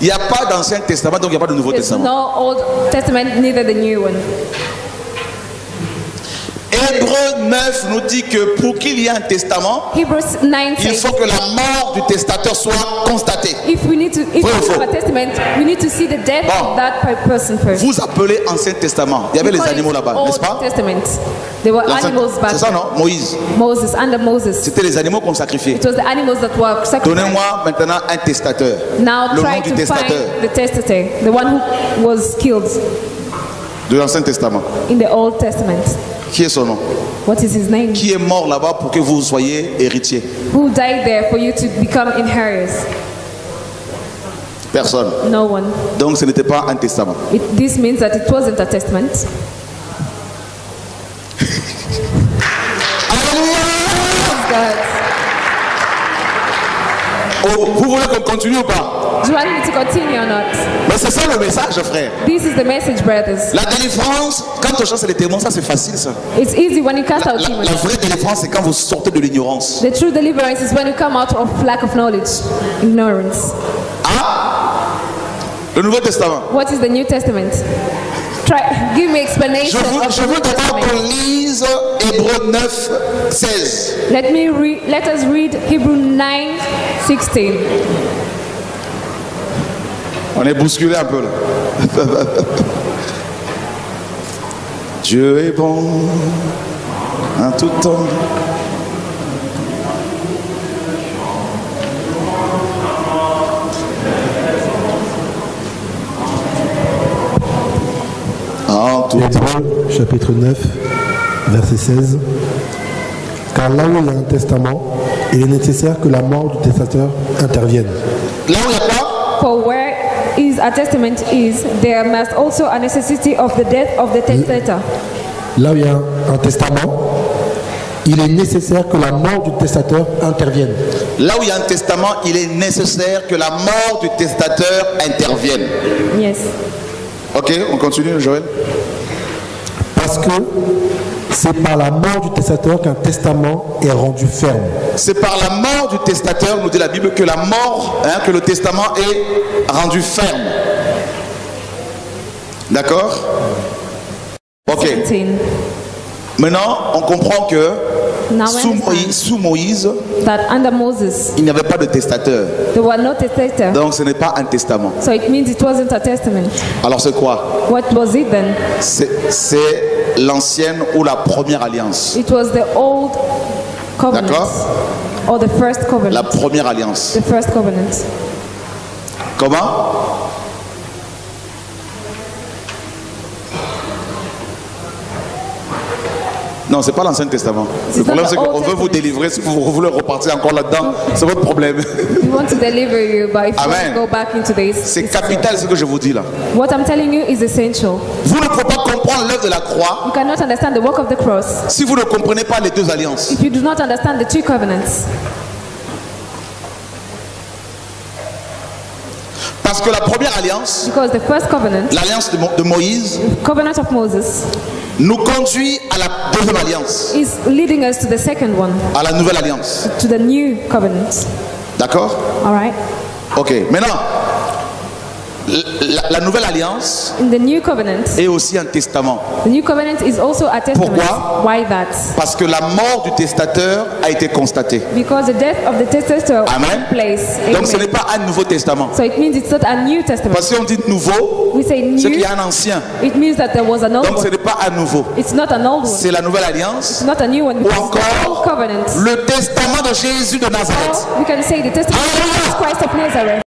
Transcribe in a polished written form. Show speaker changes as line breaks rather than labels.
Il n'y a pas d'Ancien Testament, donc il n'y a pas de Nouveau
There's
Testament.
no Old Testament, neither the new one.
Hébreux 9 nous dit que pour qu'il y ait un testament,
Hebrews 9
il
says,
faut que la mort du testateur soit constatée.
if we have a testament, we need to see the death of that person first.
Vous appelez Ancien Testament. Il y avait les animaux là-bas, n'est-ce pas?
Old Testament. There were animals back.
C'est ça, non? Moïse.
Moses, under Moses.
C'était les animaux qu'on sacrifiait.
It was the animals that were sacrificed.
Donnez-moi maintenant un testateur.
Now
Le
try
nom du
to
testateur
find the testator, the one who was killed
de l'Ancien Testament.
in the Old Testament.
Qui est son nom?
What is his name?
Qui est mort là-bas pour que vous soyez héritier?
Who died there for you to become inheritors?
Personne.
No one.
Donc ce n'était pas un testament.
This means that it wasn't a testament. God.
Oh, vous voulez qu'on continue ou pas?
Do you want me to continue or not?
Mais c'est ça le message, frère.
This is the message, brothers.
La délivrance, quand on chasse les démons, ça c'est facile ça.
It's easy when you cast out demons.
La vraie délivrance, c'est quand vous sortez de l'ignorance.
The true deliverance is when you come out of lack of knowledge, ignorance.
Ah, le Nouveau Testament.
What is the New Testament? Give me explanation
Je veux d'abord qu'on lise Hébreux 9, 16.
Let us read Hebrew 9, 16.
On est bousculé un peu là. Dieu est bon en tout temps. En tout temps.
Hébreux, chapitre 9, verset 16. Car là où il y a un testament, il est nécessaire que la mort du testateur intervienne.
Là où il y a quoi?
For where is a testament is, there must also a necessity of the death of the testator.
Là où il y a un testament, il est nécessaire que la mort du testateur intervienne.
Là où il y a un testament, il est nécessaire que la mort du testateur intervienne.
Yes.
Ok, on continue, Joël.
Parce que c'est par la mort du testateur qu'un testament est rendu ferme.
C'est par la mort du testateur, nous dit la Bible, que la mort, que le testament est rendu ferme. D'accord? Ok.
17.
Maintenant, on comprend que
Now
sous Moïse,
that under Moses,
il n'y avait pas de testateur.
there were no testator.
Donc ce n'est pas un testament.
So it means it wasn't a testament.
Alors c'est quoi?
What was it then?
C'est l'ancienne ou la première alliance.
It was the old covenant.
D'accord?
Or the first covenant.
La première alliance.
The first covenant.
Comment? Non, c'est pas l'Ancien Testament. Le problème, c'est qu'on veut vous délivrer. Si vous voulez repartir encore là-dedans, c'est votre problème.
We want to deliver you, but if you want to go back into this,
c'est capital ce que je vous dis là.
What I'm telling you is essential.
Vous ne pouvez pas comprendre l'œuvre de la croix.
You cannot understand the work of the cross
si vous ne comprenez pas les deux alliances.
If you do not understand the two covenants.
Parce que la première alliance,
because the first covenant,
l'alliance de Moïse,
covenant of Moses,
nous conduit à la deuxième alliance.
Is leading us to the second one.
À la nouvelle alliance.
To the new covenant.
D'accord?
All right.
Ok. Maintenant, la nouvelle alliance
in the new covenant,
est aussi un testament.
The new covenant is also a testament.
Pourquoi?
Why that?
Parce que la mort du testateur a été constatée.
Because the death of the testator
Amen.
took place.
Donc ce n'est pas un nouveau testament.
So it means it's not a new testament.
Parce qu'on dit nouveau, c'est qu'il y a un ancien.
It means that there was an old
Donc ce n'est pas un nouveau.
It's not an old one.
C'est la nouvelle alliance.
It's not a new one.
Ou encore
covenant.
Le testament de Jésus de Nazareth.
Or we can say the testament of Jesus Christ of Nazareth.